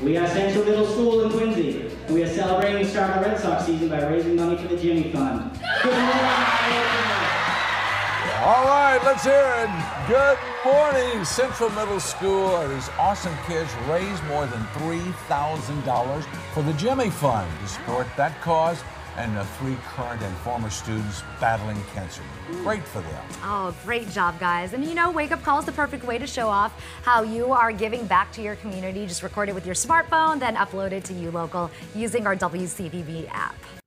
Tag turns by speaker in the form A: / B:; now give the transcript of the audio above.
A: We are Central Middle School in Quincy. We are celebrating the start of the Red Sox season by raising money for the Jimmy Fund. Good morning.
B: All right, let's hear it. Good morning, Central Middle School. These awesome kids raised more than $3,000 for the Jimmy Fund to support that cause and the 3 current and former students battling cancer. Great for them.
C: Oh, great job, guys. And you know, Wake Up Call is the perfect way to show off how you are giving back to your community. Just record it with your smartphone, then upload it to YouLocal using our WCVB app.